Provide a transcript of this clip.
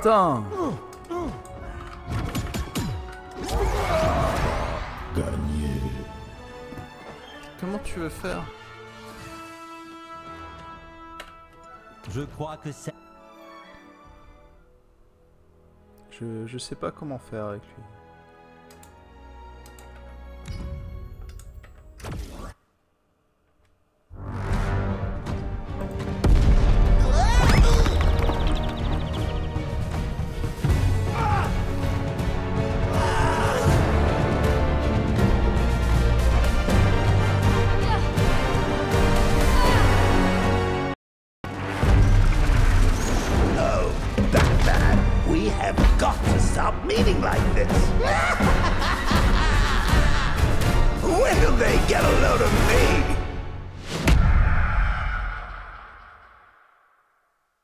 putain. Gagné. Comment tu veux faire? Je crois que c'est... Je sais pas comment faire avec lui. We have got to stop meeting like this. When do they get a load of me?